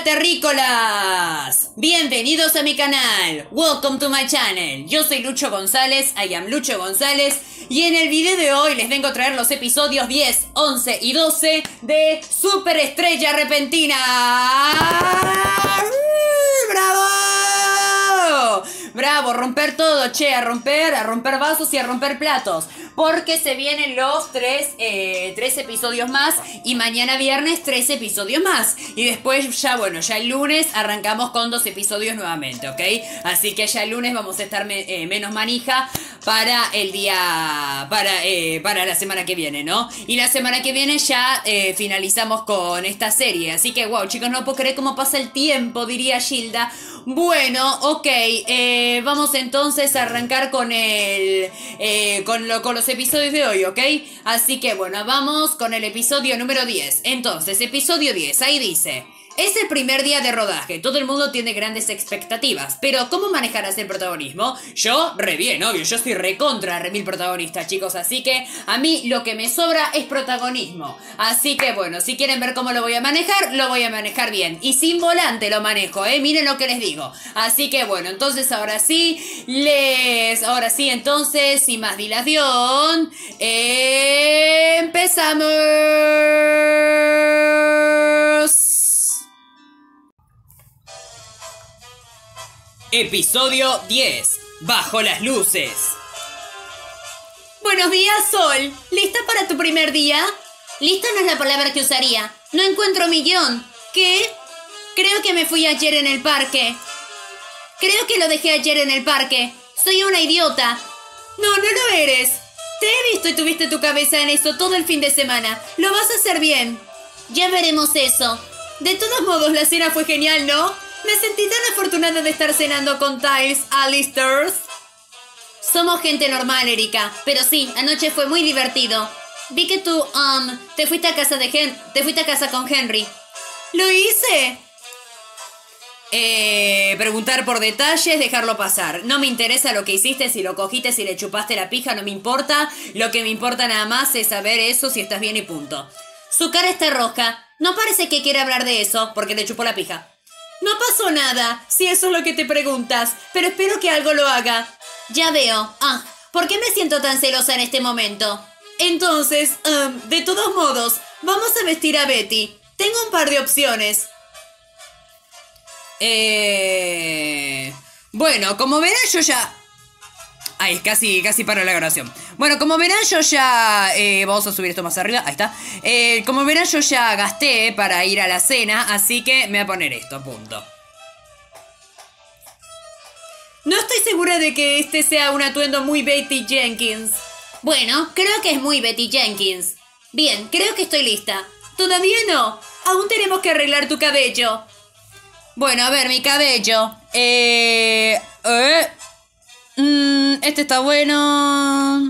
terrícolas! Bienvenidos a mi canal. Welcome to my channel. Yo soy Lucho González, I am Lucho González, y en el video de hoy les vengo a traer los episodios 10, 11 y 12 de Superestrella Repentina. ¡Bravo! Bravo, romper todo, che, a romper vasos y a romper platos. Porque se vienen los tres episodios más. Y mañana viernes 3 episodios más. Y después ya, bueno, ya el lunes arrancamos con 2 episodios nuevamente, ¿ok? Así que ya el lunes vamos a estar menos manija para el día, para la semana que viene, ¿no? Y la semana que viene ya finalizamos con esta serie. Así que, wow, chicos, no puedo creer cómo pasa el tiempo, diría Gilda. Bueno, ok, vamos entonces a arrancar con los episodios de hoy, ¿ok? Así que bueno, vamos con el episodio número 10. Entonces, episodio 10, ahí dice: es el primer día de rodaje, todo el mundo tiene grandes expectativas, pero ¿cómo manejarás el protagonismo? Yo, re bien, obvio, yo soy recontra remil protagonista, chicos, así que a mí lo que me sobra es protagonismo. Así que bueno, si quieren ver cómo lo voy a manejar bien. Y sin volante lo manejo, miren lo que les digo. Así que bueno, entonces ahora sí, entonces, sin más dilación, empezamos. Episodio 10. Bajo las luces. Buenos días, Sol. ¿Lista para tu primer día? Lista no es la palabra que usaría. No encuentro mi guión. ¿Qué? Creo que me fui ayer en el parque. Creo que lo dejé ayer en el parque. Soy una idiota. No, no lo eres. Te he visto y tuviste tu cabeza en eso todo el fin de semana. Lo vas a hacer bien. Ya veremos eso. De todos modos, la cena fue genial, ¿no? Me sentí tan afortunada de estar cenando con Tiles Alisters. Somos gente normal, Erika. Pero sí, anoche fue muy divertido. Vi que tú, te fuiste a casa con Henry. ¿Lo hice? Preguntar por detalles, dejarlo pasar. No me interesa lo que hiciste, si lo cogiste, si le chupaste la pija, no me importa. Lo que me importa nada más es saber eso, si estás bien y punto. Su cara está roja. No parece que quiera hablar de eso, porque le chupó la pija. No pasó nada, si eso es lo que te preguntas, pero espero que algo lo haga. Ya veo. ¿Por qué me siento tan celosa en este momento? Entonces, de todos modos, vamos a vestir a Betty. Tengo un par de opciones. Bueno, como verán yo ya... Ay, casi para la grabación. Bueno, como verán yo ya... vamos a subir esto más arriba, ahí está. Como verán yo ya gasté para ir a la cena, así que me voy a poner esto, a punto. No estoy segura de que este sea un atuendo muy Betty Jenkins. Bueno, creo que es muy Betty Jenkins. Bien, creo que estoy lista. ¿Todavía no? Aún tenemos que arreglar tu cabello. Bueno, a ver, mi cabello. Este está bueno.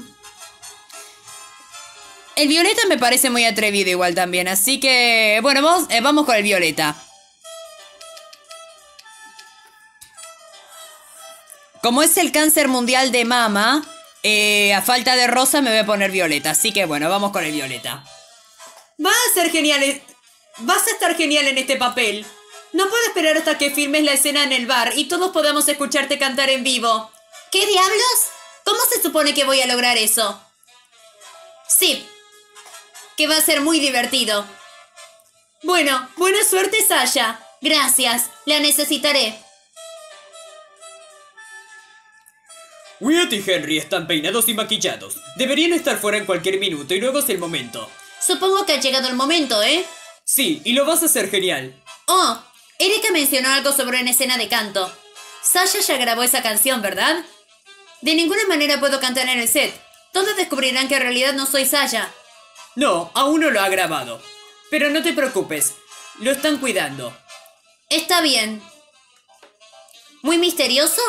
El violeta me parece muy atrevido igual también, así que... Bueno, vamos con el violeta. Como es el cáncer mundial de mama, a falta de rosa me voy a poner violeta, así que bueno, vamos con el violeta. Vas a estar genial en este papel. No puedo esperar hasta que filmes la escena en el bar y todos podamos escucharte cantar en vivo. ¿Qué diablos? ¿Cómo se supone que voy a lograr eso? Sí, que va a ser muy divertido. Bueno, buena suerte, Sasha. Gracias, la necesitaré. Wyatt y Henry están peinados y maquillados. Deberían estar fuera en cualquier minuto y luego es el momento. Supongo que ha llegado el momento, ¿eh? Sí, y lo vas a hacer genial. Oh, Erika mencionó algo sobre una escena de canto. Sasha ya grabó esa canción, ¿verdad? De ninguna manera puedo cantar en el set. Todos descubrirán que en realidad no soy Sasha. No, aún no lo ha grabado. Pero no te preocupes, lo están cuidando. Está bien. ¿Muy misterioso?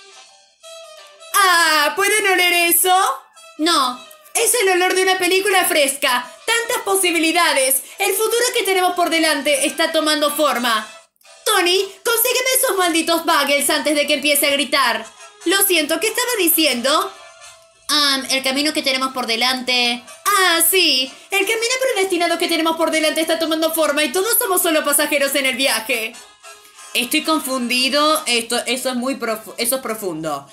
¿Pueden oler eso? No, es el olor de una película fresca. Tantas posibilidades. El futuro que tenemos por delante está tomando forma. Tony, consígueme esos malditos bagels antes de que empiece a gritar. Lo siento, ¿qué estaba diciendo? El camino que tenemos por delante... Sí, el camino predestinado que tenemos por delante está tomando forma y todos somos solo pasajeros en el viaje. Estoy confundido. Eso es muy eso es profundo.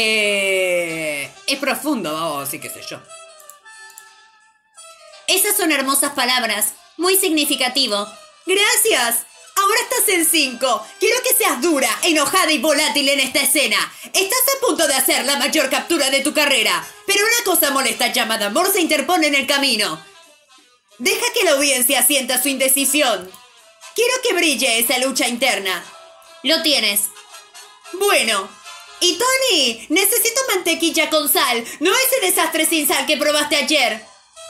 Es profundo, vamos, así que sé yo. Esas son hermosas palabras. Muy significativo. ¡Gracias! Ahora estás en 5. Quiero que seas dura, enojada y volátil en esta escena. Estás a punto de hacer la mayor captura de tu carrera. Pero una cosa molesta llamada amor se interpone en el camino. Deja que la audiencia sienta su indecisión. Quiero que brille esa lucha interna. Lo tienes. Bueno. Y Tony, necesito mantequilla con sal. No ese desastre sin sal que probaste ayer.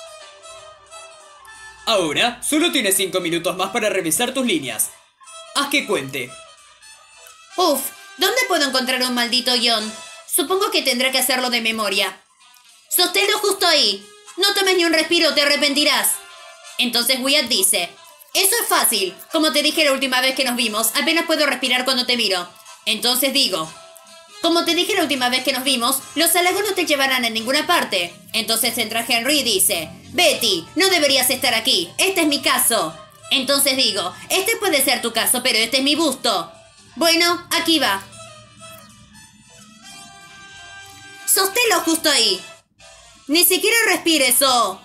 Ahora, solo tienes 5 minutos más para revisar tus líneas. Haz que cuente. Uf, ¿dónde puedo encontrar un maldito guión? Supongo que tendré que hacerlo de memoria. Sosténlo justo ahí. No tomes ni un respiro, te arrepentirás. Entonces Wyatt dice: eso es fácil. Como te dije la última vez que nos vimos, apenas puedo respirar cuando te miro. Entonces digo: como te dije la última vez que nos vimos, los halagos no te llevarán a ninguna parte. Entonces entra Henry y dice: Betty, no deberías estar aquí. Este es mi caso. Entonces digo: este puede ser tu caso, pero este es mi busto. Bueno, aquí va. Sosténlo justo ahí. Ni siquiera respires, oh.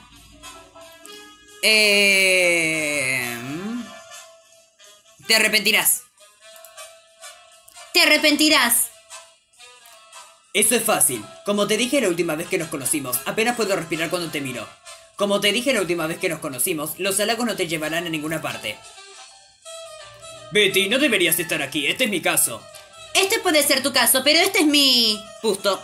Te arrepentirás. Te arrepentirás. Eso es fácil. Como te dije la última vez que nos conocimos, apenas puedo respirar cuando te miro. Como te dije la última vez que nos conocimos, los halagos no te llevarán a ninguna parte. Betty, no deberías estar aquí. Este es mi caso. Este puede ser tu caso, pero este es mi... Busto.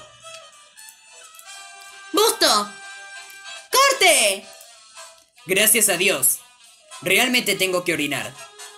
¡Busto! ¡Corte! Gracias a Dios. Realmente tengo que orinar.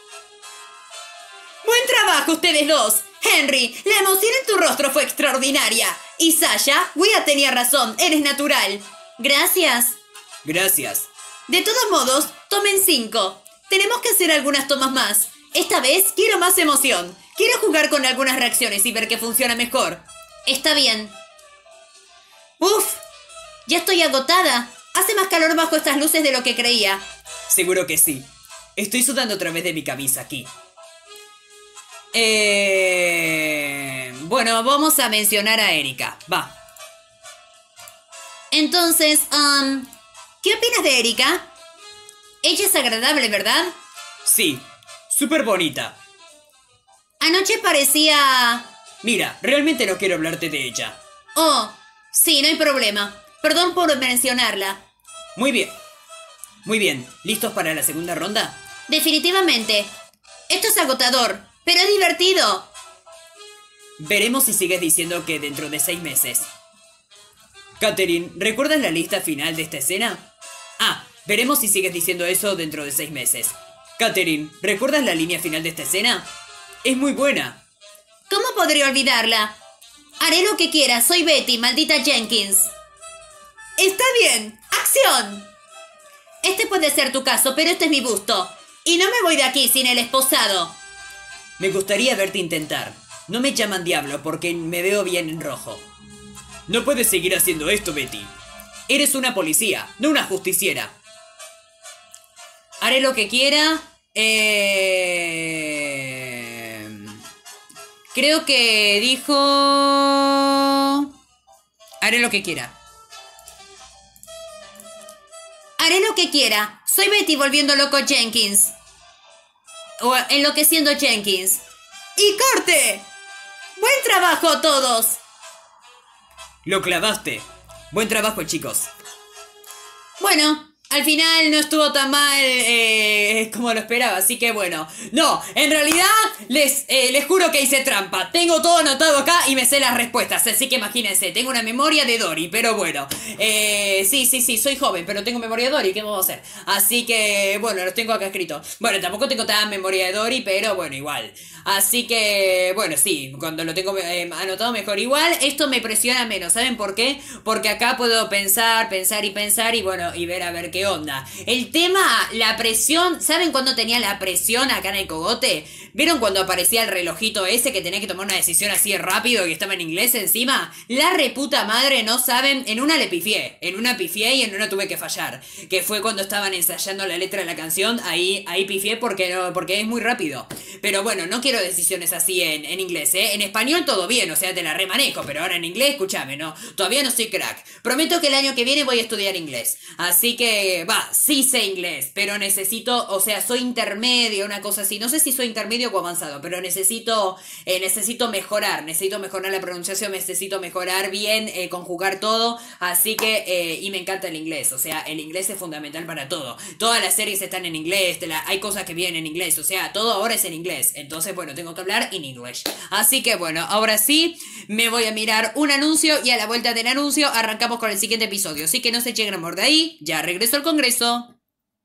¡Buen trabajo ustedes dos! Henry, la emoción en tu rostro fue extraordinaria. Y Sasha, Wyatt tenía razón, eres natural. Gracias. Gracias. De todos modos, tomen 5. Tenemos que hacer algunas tomas más. Esta vez quiero más emoción. Quiero jugar con algunas reacciones y ver qué funciona mejor. Está bien. ¡Uf! Ya estoy agotada. Hace más calor bajo estas luces de lo que creía. Seguro que sí. Estoy sudando a través de mi camisa aquí. Bueno, vamos a mencionar a Erika. Va. Entonces, ¿qué opinas de Erika? Ella es agradable, ¿verdad? Sí, súper bonita. Anoche parecía... Mira, realmente no quiero hablarte de ella. Oh, sí, no hay problema. Perdón por mencionarla. Muy bien. Muy bien, ¿listos para la segunda ronda? Definitivamente. Esto es agotador, pero es divertido. Veremos si sigues diciendo que dentro de 6 meses. Catherine, ¿recuerdas la lista final de esta escena? Ah, veremos si sigues diciendo eso dentro de 6 meses. Catherine, ¿recuerdas la línea final de esta escena? Es muy buena. ¿Cómo podría olvidarla? Haré lo que quiera, soy Betty, maldita Jenkins. Está bien, ¡acción! Este puede ser tu caso, pero este es mi busto. Y no me voy de aquí sin el esposado. Me gustaría verte intentar. No me llaman diablo porque me veo bien en rojo. No puedes seguir haciendo esto, Betty. Eres una policía, no una justiciera. Haré lo que quiera. Creo que dijo... Haré lo que quiera. Haré lo que quiera. Soy Betty volviendo loco Jenkins. O enloqueciendo Jenkins. ¡Y corte! ¡Buen trabajo a todos! Lo clavaste. Buen trabajo, chicos. Bueno, al final no estuvo tan mal como lo esperaba, así que bueno. No, en realidad les juro que hice trampa. Tengo todo anotado acá y me sé las respuestas, así que imagínense, tengo una memoria de Dory, pero bueno. Sí, soy joven, pero tengo memoria de Dory, ¿qué vamos a hacer? Así que, bueno, los tengo acá escritos. Bueno, tampoco tengo tan memoria de Dory, pero bueno, igual. Así que, bueno, sí, cuando lo tengo anotado mejor. Igual, esto me presiona menos, ¿saben por qué? Porque acá puedo pensar y bueno, y ver a ver qué qué onda. El tema, la presión, ¿saben cuándo tenía la presión acá en el cogote? ¿Vieron cuando aparecía el relojito ese que tenía que tomar una decisión así rápido y estaba en inglés encima? La reputa madre, no saben, en una le pifié, en una pifié y en una tuve que fallar. Que fue cuando estaban ensayando la letra de la canción, ahí pifié porque es muy rápido. Pero bueno, no quiero decisiones así en inglés, ¿eh? En español todo bien, o sea, te la remanejo, pero ahora en inglés, escúchame, no, todavía no soy crack. Prometo que el año que viene voy a estudiar inglés. Así que, sí sé inglés, pero necesito, o sea, soy intermedio, una cosa así. No sé si soy intermedio o avanzado, pero necesito mejorar la pronunciación, necesito mejorar bien, conjugar todo. Así que, y me encanta el inglés, o sea, el inglés es fundamental para todo. Todas las series están en inglés, hay cosas que vienen en inglés, o sea, todo ahora es en inglés. Entonces, bueno, tengo que hablar en English. Así que, bueno, ahora sí, me voy a mirar un anuncio y a la vuelta del anuncio arrancamos con el siguiente episodio. Así que no se lleguen a amor de ahí, ya regreso al Congreso.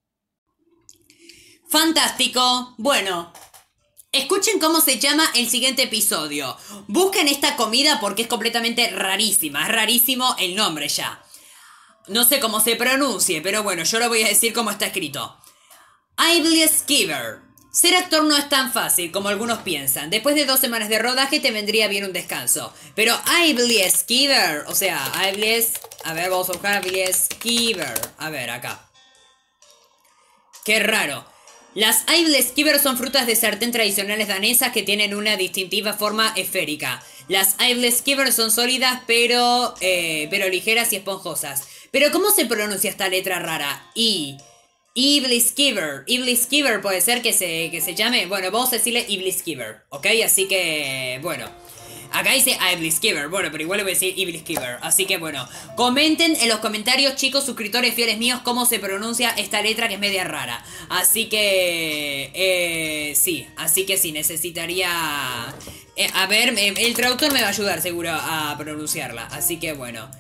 Fantástico. Bueno, escuchen cómo se llama el siguiente episodio. Busquen esta comida porque es completamente rarísima. Es rarísimo el nombre ya. No sé cómo se pronuncie, pero bueno, yo lo voy a decir como está escrito. Ivy Skiver. Ser actor no es tan fácil como algunos piensan. Después de 2 semanas de rodaje te vendría bien un descanso. Pero Ivy Skiver, o sea, a ver, vamos a buscar Ivy Skiver. A ver, acá. Qué raro. Las Ivy Skiver son frutas de sartén tradicionales danesas que tienen una distintiva forma esférica. Las Ivy Skiver son sólidas pero ligeras y esponjosas. Pero ¿cómo se pronuncia esta letra rara? Ivy Skiver puede ser que se llame. Bueno, vamos a decirle Ivy Skiver, ¿ok? Así que, bueno. Acá dice Ivy Skiver, bueno, pero igual le voy a decir Ivy Skiver. Así que, bueno, comenten en los comentarios, chicos, suscriptores fieles míos, cómo se pronuncia esta letra que es media rara. Así que, sí, necesitaría... a ver, el traductor me va a ayudar seguro a pronunciarla. Así que, bueno.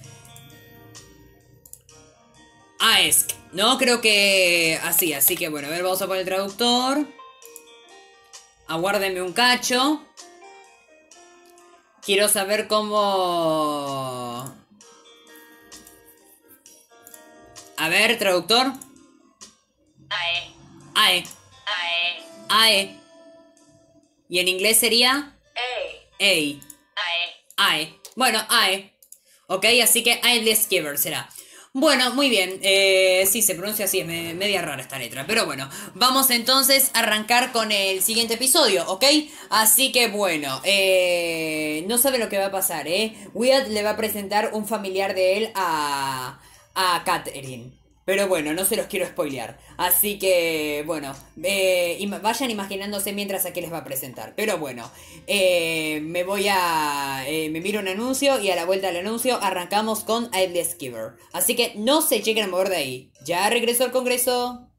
Aesk. No, creo que así que bueno, a ver, vamos a poner el traductor. Aguárdenme un cacho. Quiero saber cómo... A ver, traductor. Ae. Ae. ¿Y en inglés sería? Ae. Ae. Bueno, Ae. Ok, así que Ivy Skiver será. Bueno, muy bien, sí, se pronuncia así, es media rara esta letra. Pero bueno, vamos entonces a arrancar con el siguiente episodio, ¿ok? Así que bueno, no sabe lo que va a pasar, Wyatt le va a presentar un familiar de él a Catherine. Pero bueno, no se los quiero spoilear. Así que, bueno, vayan imaginándose mientras a qué les va a presentar. Pero bueno, me miro un anuncio y a la vuelta del anuncio arrancamos con Ivy Skiver. Así que no se lleguen a mover de ahí. Ya regresó al Congreso.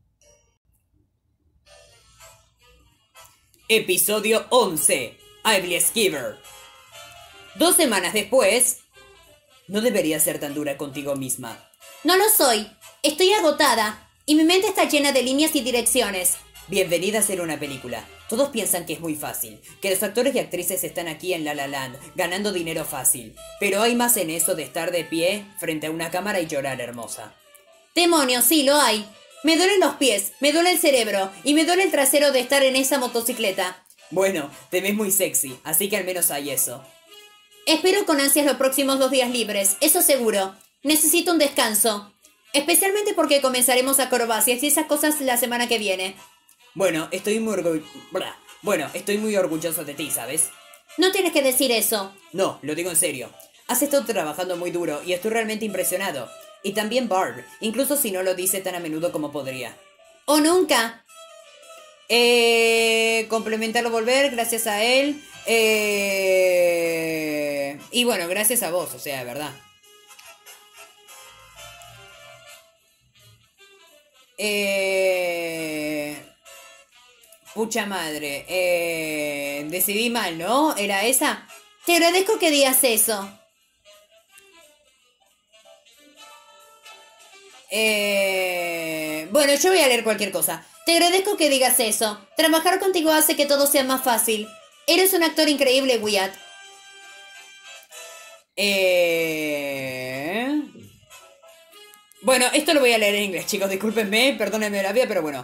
Episodio 11. Ivy Skiver. 2 semanas después... No deberías ser tan dura contigo misma. No lo soy. Estoy agotada. Y mi mente está llena de líneas y direcciones. Bienvenida a hacer una película. Todos piensan que es muy fácil, que los actores y actrices están aquí en La La Land, ganando dinero fácil. Pero hay más en eso de estar de pie frente a una cámara y llorar, hermosa. Demonios, sí, lo hay. Me duelen los pies, me duele el cerebro y me duele el trasero de estar en esa motocicleta. Bueno, te ves muy sexy, así que al menos hay eso. Espero con ansias los próximos 2 días libres, eso seguro. Necesito un descanso. Especialmente porque comenzaremos acrobacias y esas cosas la semana que viene. Bueno, estoy muy orgulloso de ti, ¿sabes? No tienes que decir eso. No, lo digo en serio. Has estado trabajando muy duro y estoy realmente impresionado. Y también Barb, incluso si no lo dice tan a menudo como podría. ¡O nunca! Complementarlo, volver, gracias a él. Y bueno, gracias a vos, o sea, de verdad. Pucha madre. Decidí mal, ¿no? ¿Era esa? Te agradezco que digas eso. Bueno, yo voy a leer cualquier cosa. Te agradezco que digas eso. Trabajar contigo hace que todo sea más fácil. Eres un actor increíble, Wyatt. Bueno, esto lo voy a leer en inglés, chicos. Discúlpenme, perdónenme la vida, pero bueno.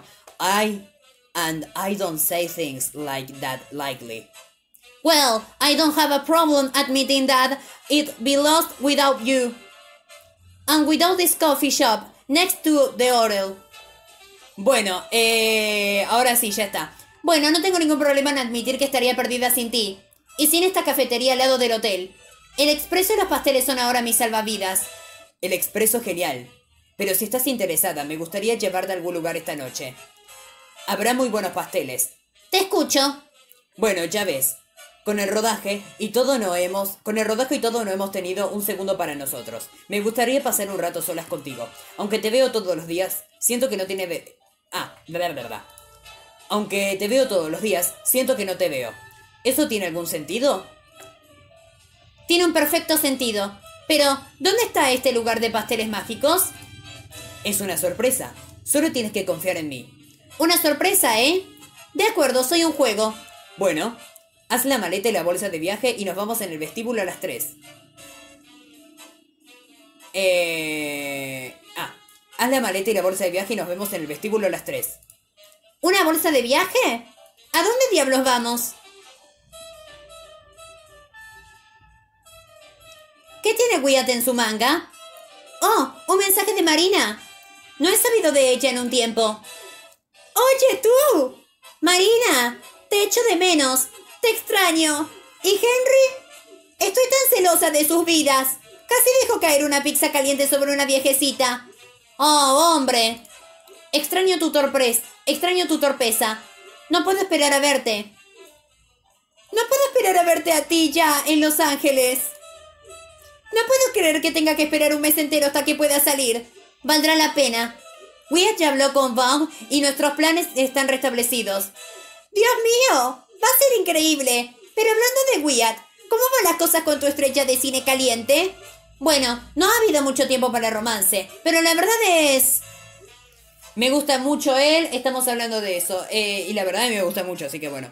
I don't say things like that lightly. Well, I don't have a problem admitting that it'd be lost without you. And without this coffee shop next to the hotel. Bueno, ahora sí, ya está. Bueno, no tengo ningún problema en admitir que estaría perdida sin ti. Y sin esta cafetería al lado del hotel. El expreso y los pasteles son ahora mis salvavidas. El expreso genial. Pero si estás interesada, me gustaría llevarte a algún lugar esta noche. Habrá muy buenos pasteles. Te escucho. Bueno, ya ves. Con el rodaje y todo no hemos tenido un segundo para nosotros. Me gustaría pasar un rato solas contigo. Aunque te veo todos los días, siento que no tiene... verdad. Aunque te veo todos los días, siento que no te veo. ¿Eso tiene algún sentido? Tiene un perfecto sentido. Pero, ¿dónde está este lugar de pasteles mágicos? Es una sorpresa. Solo tienes que confiar en mí. Una sorpresa, ¿eh? De acuerdo, soy un juego. Bueno, haz la maleta y la bolsa de viaje y nos vamos en el vestíbulo a las 3. Haz la maleta y la bolsa de viaje y nos vemos en el vestíbulo a las 3. ¿Una bolsa de viaje? ¿A dónde diablos vamos? ¿Qué tiene Wyatt en su manga? ¡Oh! ¡Un mensaje de Marina! No he sabido de ella en un tiempo. ¡Oye, tú! Marina, te echo de menos. Te extraño. ¿Y Henry? Estoy tan celosa de sus vidas. Casi dejo caer una pizza caliente sobre una viejecita. ¡Oh, hombre! Extraño tu torpeza. No puedo esperar a verte. No puedo esperar a verte a ti ya en Los Ángeles. No puedo creer que tenga que esperar un mes entero hasta que pueda salir. Valdrá la pena. Wyatt ya habló con Vaughn y nuestros planes están restablecidos. ¡Dios mío! Va a ser increíble. Pero hablando de Wyatt, ¿cómo van las cosas con tu estrella de cine caliente? Bueno, no ha habido mucho tiempo para romance, pero la verdad es... Me gusta mucho él, estamos hablando de eso. Y la verdad me gusta mucho, así que bueno.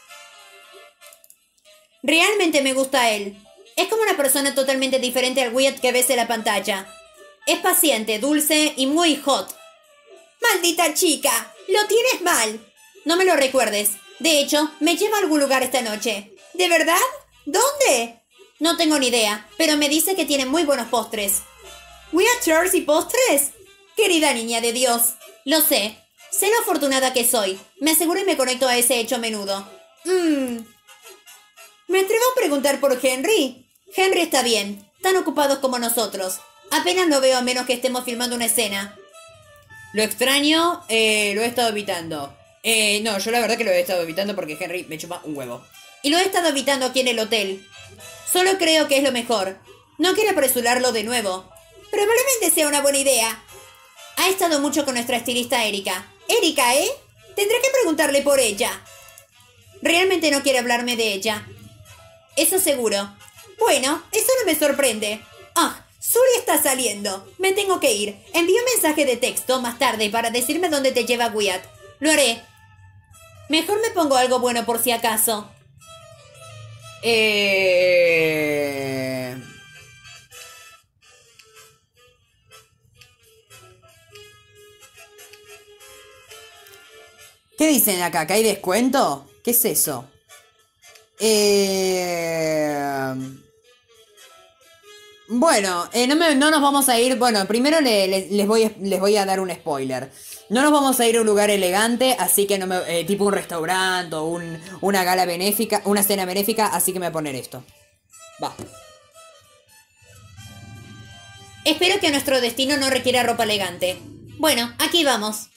Realmente me gusta él. Es como una persona totalmente diferente al Wyatt que ves en la pantalla. Es paciente, dulce y muy hot. ¡Maldita chica! ¡Lo tienes mal! No me lo recuerdes. De hecho, me lleva a algún lugar esta noche. ¿De verdad? ¿Dónde? No tengo ni idea, pero me dice que tiene muy buenos postres. ¿Wyatt Church y postres? Querida niña de Dios. Lo sé. Sé lo afortunada que soy. Me aseguro y me conecto a ese hecho a menudo. Me atrevo a preguntar por Henry. Henry está bien. Tan ocupados como nosotros. Apenas lo veo a menos que estemos filmando una escena. Lo extraño, lo he estado evitando. No, yo la verdad que lo he estado evitando porque Henry me chupa un huevo. Y lo he estado evitando aquí en el hotel. Solo creo que es lo mejor. No quiero apresurarlo de nuevo. Probablemente sea una buena idea. Ha estado mucho con nuestra estilista Erika. Erika, ¿eh? Tendré que preguntarle por ella. Realmente no quiere hablarme de ella. Eso seguro. Bueno, eso no me sorprende. Sully está saliendo. Me tengo que ir. Envío un mensaje de texto más tarde para decirme dónde te lleva Wyatt. Lo haré. Mejor me pongo algo bueno por si acaso. ¿Qué dicen acá? ¿Que hay descuento? ¿Qué es eso? Bueno, no nos vamos a ir. Bueno, primero les voy a dar un spoiler. No nos vamos a ir a un lugar elegante, así que tipo un restaurante o una gala benéfica, una cena benéfica, así que me voy a poner esto. Va. Espero que nuestro destino no requiera ropa elegante. Bueno, aquí vamos.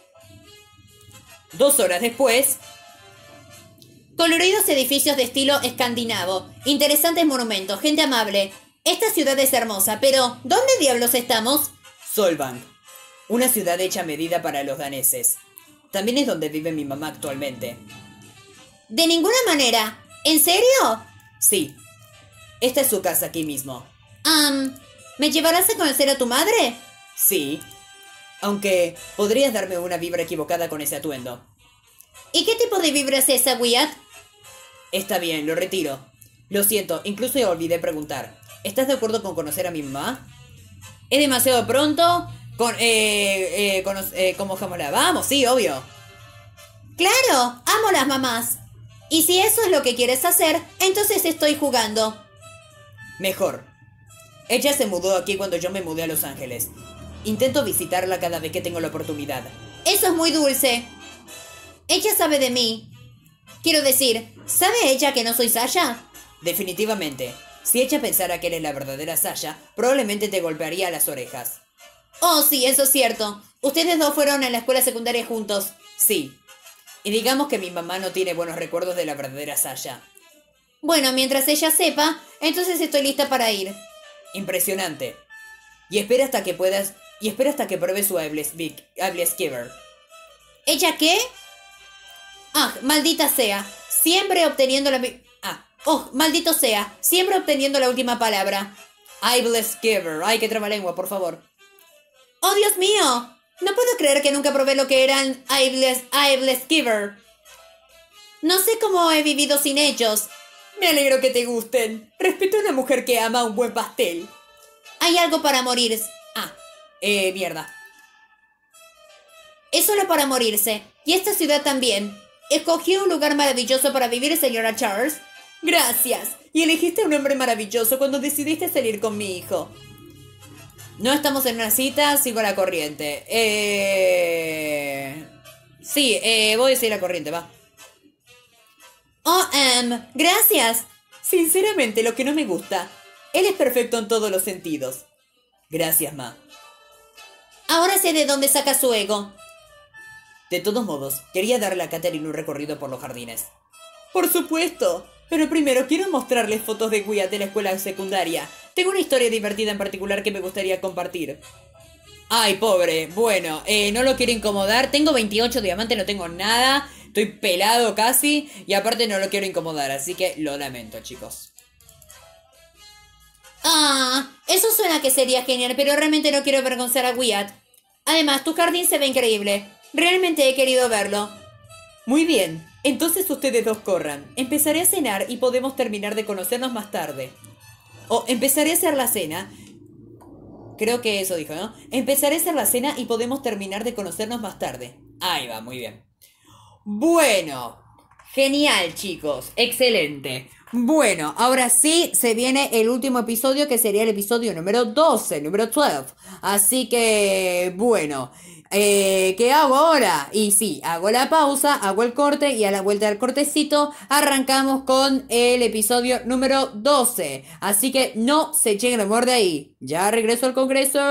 2 horas después. Coloridos edificios de estilo escandinavo, interesantes monumentos, gente amable. Esta ciudad es hermosa, pero ¿dónde diablos estamos? Solvang, una ciudad hecha a medida para los daneses. También es donde vive mi mamá actualmente. De ninguna manera. ¿En serio? Sí. Esta es su casa aquí mismo. ¿Me llevarás a conocer a tu madre? Sí. Aunque podrías darme una vibra equivocada con ese atuendo. ¿Y qué tipo de vibra es esa, Wyatt? Está bien, lo retiro. Lo siento, incluso olvidé preguntar. ¿Estás de acuerdo con conocer a mi mamá? ¿Es demasiado pronto? ¿Conozcámosla? Vamos, sí, obvio. Claro, amo las mamás. Y si eso es lo que quieres hacer, entonces estoy jugando. Mejor. Ella se mudó aquí cuando yo me mudé a Los Ángeles. Intento visitarla cada vez que tengo la oportunidad. Eso es muy dulce. Ella sabe de mí. Quiero decir, ¿sabe ella que no soy Sasha? Definitivamente. Si ella pensara que eres la verdadera Sasha, probablemente te golpearía a las orejas. Oh, sí, eso es cierto. Ustedes dos fueron a la escuela secundaria juntos. Sí. Y digamos que mi mamá no tiene buenos recuerdos de la verdadera Sasha. Bueno, mientras ella sepa, entonces estoy lista para ir. Impresionante. Y espera hasta que puedas... Y espera hasta que pruebes su Skiver. ¿Ella qué? Ah, maldita sea. Siempre obteniendo la... maldito sea. Siempre obteniendo la última palabra. Skiver. Ay, qué trabalengua, por favor. ¡Oh, Dios mío! No puedo creer que nunca probé lo que eran Skiver. No sé cómo he vivido sin ellos. Me alegro que te gusten. Respeto a una mujer que ama un buen pastel. Hay algo para morir. Mierda. Es solo para morirse. Y esta ciudad también. Escogí un lugar maravilloso para vivir, señora Charles. Gracias. Y elegiste a un hombre maravilloso cuando decidiste salir con mi hijo. No estamos en una cita, sigo la corriente. Sí, voy a seguir la corriente, va. Gracias. Sinceramente, lo que no me gusta. Él es perfecto en todos los sentidos. Gracias, Ma. Ahora sé de dónde saca su ego. De todos modos, quería darle a Catherine un recorrido por los jardines. Por supuesto. Pero primero quiero mostrarles fotos de Wyatt de la escuela secundaria. Tengo una historia divertida en particular que me gustaría compartir. Ay, pobre. Bueno, no lo quiero incomodar. Tengo 28 diamantes, no tengo nada. Estoy pelado casi. Y aparte no lo quiero incomodar, así que lo lamento, chicos. Eso suena que sería genial, pero realmente no quiero avergonzar a Wyatt. Además, tu jardín se ve increíble. Realmente he querido verlo. Muy bien. Entonces ustedes dos corran. Empezaré a cenar y podemos terminar de conocernos más tarde. O empezaré a hacer la cena. Creo que eso dijo, ¿no? Empezaré a hacer la cena y podemos terminar de conocernos más tarde. Ahí va, muy bien. Bueno. Genial, chicos. Excelente. Bueno, ahora sí se viene el último episodio, que sería el episodio número 12, número 12. Así que, bueno, ¿qué hago ahora? Y sí, hago la pausa, hago el corte y a la vuelta del cortecito arrancamos con el episodio número 12. Así que no se lleguen a mover de ahí. Ya regreso al Congreso.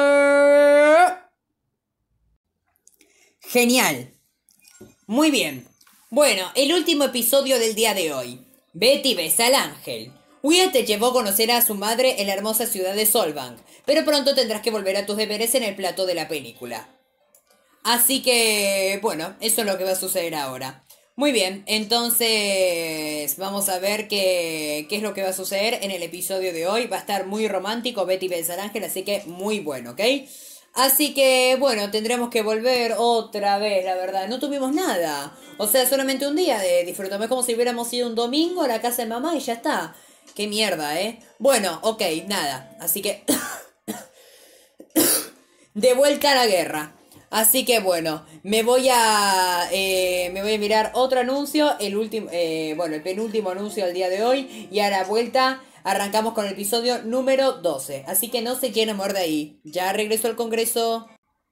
Genial. Muy bien. Bueno, el último episodio del día de hoy. Betty besa al ángel. Wyatt te llevó a conocer a su madre en la hermosa ciudad de Solvang, pero pronto tendrás que volver a tus deberes en el plató de la película. Así que, bueno, eso es lo que va a suceder ahora. Muy bien, entonces vamos a ver qué es lo que va a suceder en el episodio de hoy. Va a estar muy romántico, Betty besa al ángel, así que muy bueno, ¿ok? Así que, bueno, tendremos que volver otra vez, la verdad. No tuvimos nada. O sea, solamente un día de disfrutamos como si hubiéramos ido un domingo a la casa de mamá y ya está. Qué mierda, ¿eh? Bueno, ok, nada. Así que... de vuelta a la guerra. Así que, bueno, me voy a mirar otro anuncio. El último, el penúltimo anuncio del día de hoy. Y a la vuelta... arrancamos con el episodio número 12. Así que no se quieren mover de ahí. Ya regreso al Congreso.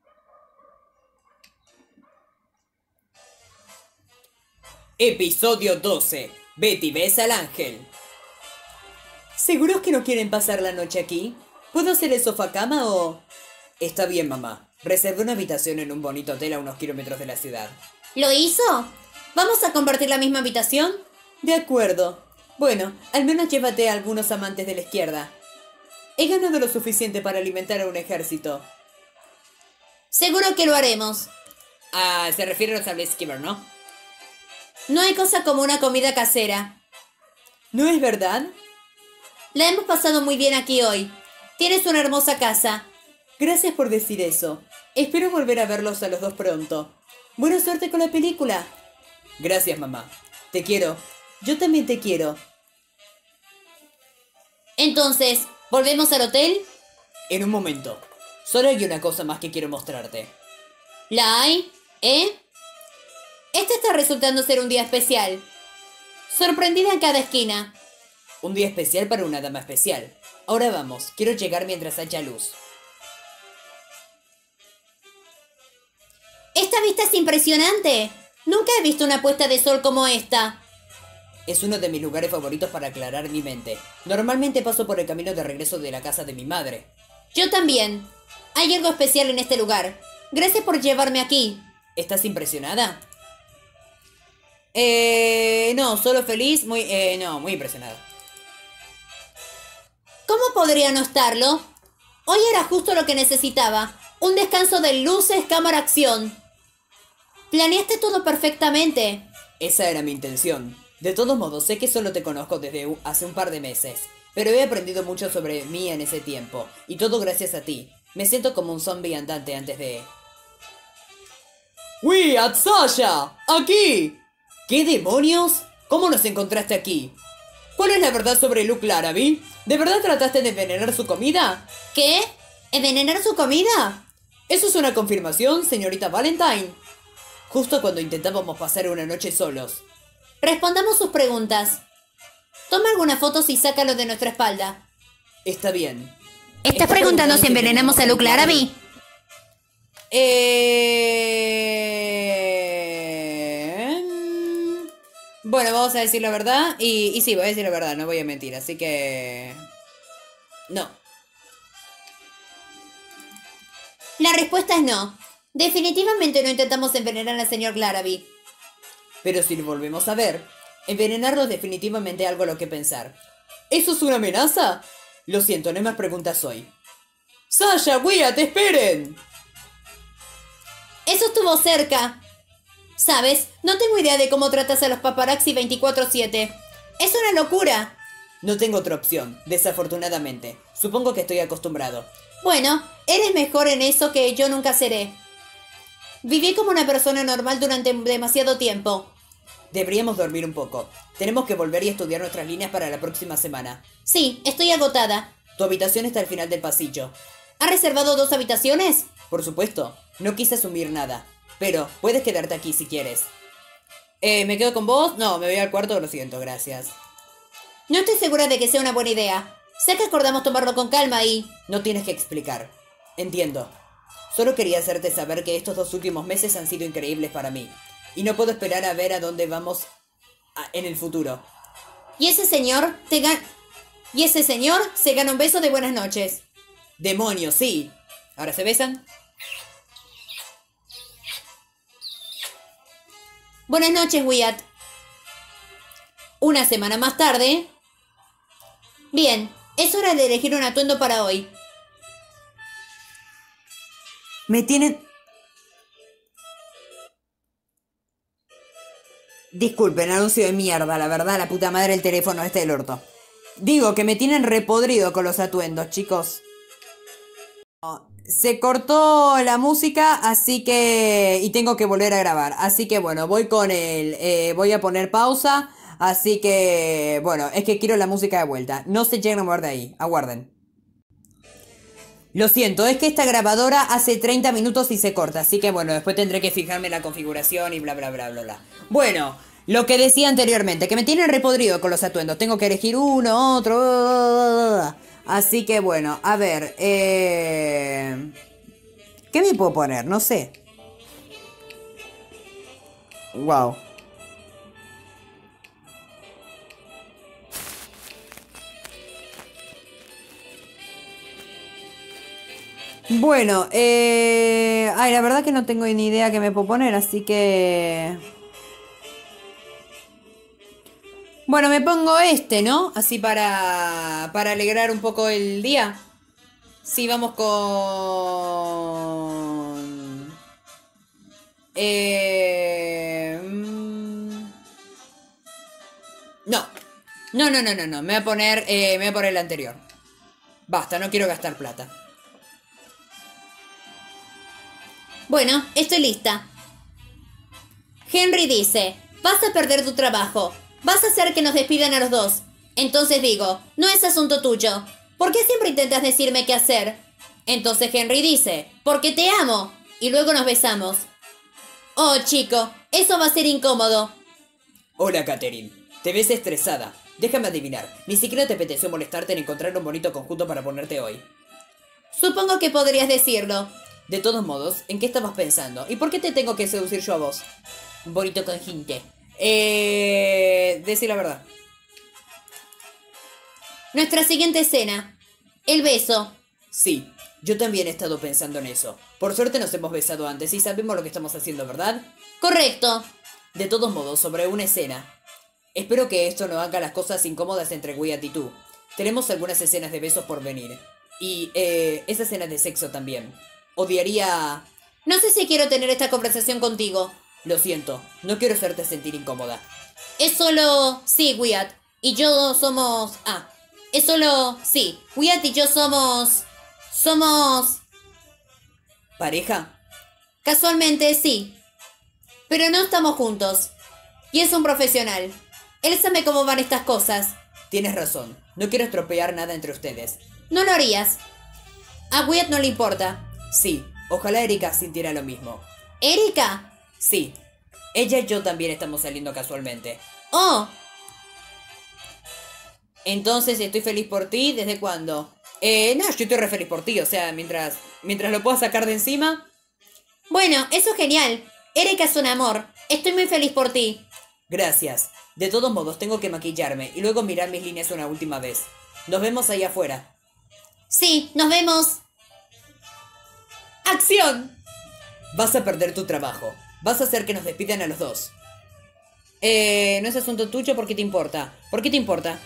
Episodio 12. Betty besa al ángel. ¿Seguros que no quieren pasar la noche aquí? ¿Puedo hacer el sofá cama o...? Está bien, mamá. Reservé una habitación en un bonito hotel a unos kilómetros de la ciudad. ¿Lo hizo? ¿Vamos a compartir la misma habitación? De acuerdo. Bueno, al menos llévate a algunos amantes de la izquierda. He ganado lo suficiente para alimentar a un ejército. Seguro que lo haremos. Se refiere a los Skimmer, ¿no? No hay cosa como una comida casera. ¿No es verdad? La hemos pasado muy bien aquí hoy. Tienes una hermosa casa. Gracias por decir eso. Espero volver a verlos a los dos pronto. Buena suerte con la película. Gracias, mamá. Te quiero. Yo también te quiero. Entonces, ¿volvemos al hotel? En un momento. Solo hay una cosa más que quiero mostrarte. ¿La hay? ¿Eh? Este está resultando ser un día especial. Sorprendida en cada esquina. Un día especial para una dama especial. Ahora vamos, quiero llegar mientras haya luz. Esta vista es impresionante. Nunca he visto una puesta de sol como esta. Es uno de mis lugares favoritos para aclarar mi mente. Normalmente paso por el camino de regreso de la casa de mi madre. Yo también. Hay algo especial en este lugar. Gracias por llevarme aquí. ¿Estás impresionada? No, solo feliz, muy impresionada. ¿Cómo podría no estarlo? Hoy era justo lo que necesitaba. Un descanso de luces, cámara, acción. Planeaste todo perfectamente. Esa era mi intención. De todos modos, sé que solo te conozco desde hace un par de meses, pero he aprendido mucho sobre mí en ese tiempo, y todo gracias a ti. Me siento como un zombie andante antes de... ¡Wyatt, Sasha! ¡Aquí! ¿Qué demonios? ¿Cómo nos encontraste aquí? ¿Cuál es la verdad sobre Luke Larrabee? ¿De verdad trataste de envenenar su comida? ¿Qué? ¿Envenenar su comida? ¿Eso es una confirmación, señorita Valentine? Justo cuando intentábamos pasar una noche solos. Respondamos sus preguntas. Toma algunas fotos y sácalo de nuestra espalda. Está bien. ¿Estás preguntando si envenenamos a Luke Larrabee? Bueno, vamos a decir la verdad. Y sí, voy a decir la verdad, no voy a mentir. Así que... no. La respuesta es no. Definitivamente no intentamos envenenar al señor Larrabee. Pero si lo volvemos a ver, envenenarlo es definitivamente algo a lo que pensar. ¿Eso es una amenaza? Lo siento, no hay más preguntas hoy. ¡Sasha, Wyatt, esperen! Eso estuvo cerca. ¿Sabes? No tengo idea de cómo tratas a los paparazzi 24/7. Es una locura. No tengo otra opción, desafortunadamente. Supongo que estoy acostumbrado. Bueno, eres mejor en eso que yo nunca seré. Viví como una persona normal durante demasiado tiempo. Deberíamos dormir un poco. Tenemos que volver y estudiar nuestras líneas para la próxima semana. Sí, estoy agotada. Tu habitación está al final del pasillo. ¿Has reservado 2 habitaciones? Por supuesto, no quise asumir nada. Pero puedes quedarte aquí si quieres. ¿Me quedo con vos? No, me voy al cuarto, lo siento, gracias. No estoy segura de que sea una buena idea. Sé que acordamos tomarlo con calma y... No tienes que explicar. Entiendo. Solo quería hacerte saber que estos 2 últimos meses han sido increíbles para mí. Y no puedo esperar a ver a dónde vamos en el futuro. Y ese señor se gana un beso de buenas noches. ¡Demonios, sí! ¿Ahora se besan? Buenas noches, Wyatt. Una semana más tarde... Bien, es hora de elegir un atuendo para hoy. Me tienen... Disculpen, anuncio de mierda, la verdad, la puta madre, el teléfono este del orto. Digo que me tienen repodrido con los atuendos, chicos. Se cortó la música, así que... y tengo que volver a grabar. Así que bueno, voy con el... voy a poner pausa. Así que... bueno, es que quiero la música de vuelta. No se lleguen a mover de ahí, aguarden. Lo siento, es que esta grabadora hace 30 minutos y se corta. Así que bueno, después tendré que fijarme en la configuración y bla bla bla bla bla. Bueno, lo que decía anteriormente, que me tienen repodrido con los atuendos. Tengo que elegir uno, otro... Así que bueno, a ver, ¿qué me puedo poner? No sé. Wow. Bueno, ay, la verdad que no tengo ni idea qué me puedo poner, así que... Bueno, me pongo este, ¿no? Así para alegrar un poco el día. Sí, vamos con... No. No. Me voy a poner el anterior. Basta, no quiero gastar plata. Bueno, estoy lista. Henry dice, vas a perder tu trabajo. Vas a hacer que nos despidan a los dos. Entonces digo, no es asunto tuyo. ¿Por qué siempre intentas decirme qué hacer? Entonces Henry dice, porque te amo. Y luego nos besamos. Oh, chico, eso va a ser incómodo. Hola, Catherine. Te ves estresada. Déjame adivinar. Ni siquiera te apeteció molestarte en encontrar un bonito conjunto para ponerte hoy. Supongo que podrías decirlo. De todos modos, ¿en qué estabas pensando? ¿Y por qué te tengo que seducir yo a vos? Un bonito conjunto. Decir la verdad. Nuestra siguiente escena. El beso. Sí, yo también he estado pensando en eso. Por suerte nos hemos besado antes y sabemos lo que estamos haciendo, ¿verdad? Correcto. De todos modos, sobre una escena. Espero que esto no haga las cosas incómodas entre Wyatt y tú. Tenemos algunas escenas de besos por venir. Y, esas escenas de sexo también. Odiaría... No sé si quiero tener esta conversación contigo. Lo siento, no quiero hacerte sentir incómoda. Es solo... Sí, Wyatt. Y yo somos... Es solo... Sí, Wyatt y yo somos... ¿Pareja? Casualmente, sí. Pero no estamos juntos. Y es un profesional. Él sabe cómo van estas cosas. Tienes razón, no quiero estropear nada entre ustedes. No lo harías. A Wyatt no le importa. Sí, ojalá Erika sintiera lo mismo. ¿Erika? Sí, ella y yo también estamos saliendo casualmente. Oh. Entonces, estoy feliz por ti, ¿desde cuándo? No, yo estoy re feliz por ti, o sea, mientras lo puedas sacar de encima. Bueno, eso es genial. Erika es un amor. Estoy muy feliz por ti. Gracias. De todos modos, tengo que maquillarme y luego mirar mis líneas una última vez. Nos vemos ahí afuera. Sí, nos vemos. ¡Acción! Vas a perder tu trabajo. Vas a hacer que nos despidan a los dos. No es asunto tuyo, ¿por qué te importa? ¿Por qué te importa?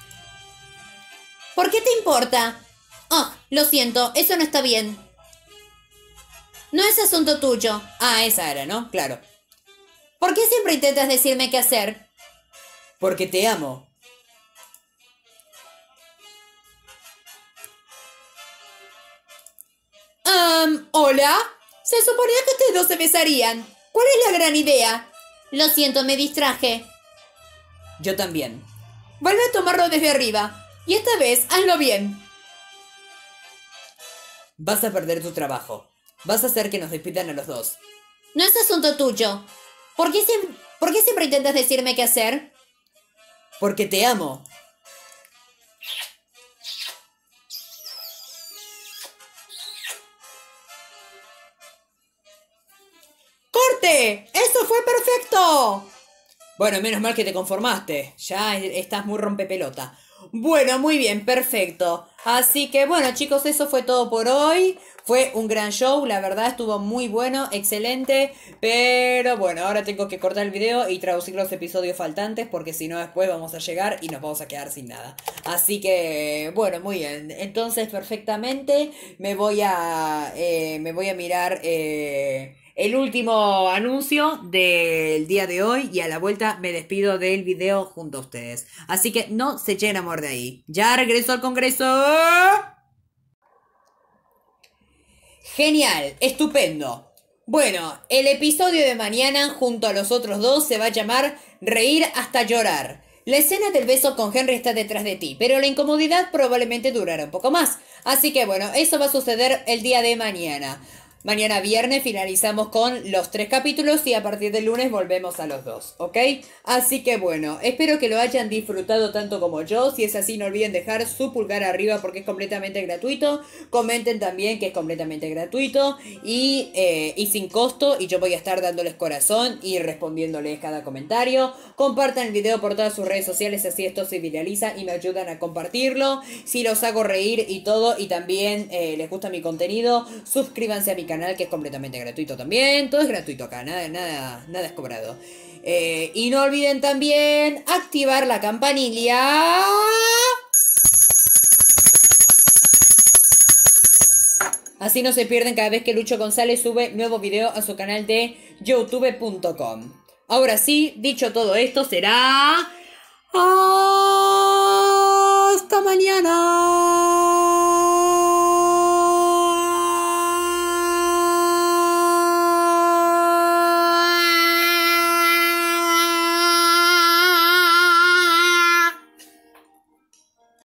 ¿Por qué te importa? Oh, lo siento, eso no está bien. No es asunto tuyo. Ah, esa era, ¿no? Claro. ¿Por qué siempre intentas decirme qué hacer? Porque te amo. ¿Hola? Se suponía que ustedes dos se besarían. ¿Cuál es la gran idea? Lo siento, me distraje. Yo también. Vuelve a tomarlo desde arriba. Y esta vez, hazlo bien. Vas a perder tu trabajo. Vas a hacer que nos despidan a los dos. No es asunto tuyo. ¿Por qué siempre intentas decirme qué hacer? Porque te amo. ¡Corte! ¡Eso fue perfecto! Bueno, menos mal que te conformaste. Ya estás muy rompepelota. Bueno, muy bien, perfecto. Así que bueno, chicos, eso fue todo por hoy. Fue un gran show, la verdad estuvo muy bueno, excelente. Pero bueno, ahora tengo que cortar el video y traducir los episodios faltantes, porque si no después vamos a llegar y nos vamos a quedar sin nada. Así que bueno, muy bien. Entonces perfectamente me voy a mirar el último anuncio del día de hoy y a la vuelta me despido del video junto a ustedes. Así que no se echen amor de ahí. Ya regreso al Congreso. Genial, estupendo. Bueno, el episodio de mañana junto a los otros dos se va a llamar Reír hasta llorar. La escena del beso con Henry está detrás de ti, pero la incomodidad probablemente durará un poco más. Así que bueno, eso va a suceder el día de mañana. Mañana viernes finalizamos con los 3 capítulos y a partir del lunes volvemos a los 2, ¿ok? Así que bueno, espero que lo hayan disfrutado tanto como yo. Si es así, no olviden dejar su pulgar arriba porque es completamente gratuito. Comenten también que es completamente gratuito y sin costo. Y yo voy a estar dándoles corazón y respondiéndoles cada comentario. Compartan el video por todas sus redes sociales, así esto se viraliza y me ayudan a compartirlo. Si los hago reír y todo y también les gusta mi contenido, suscríbanse a mi canal que es completamente gratuito también. Todo es gratuito acá, nada es cobrado. Y no olviden también activar la campanilla. Así no se pierden cada vez que Lucho González sube nuevo video a su canal de youtube.com. Ahora sí, dicho todo esto, será... ¡hasta mañana!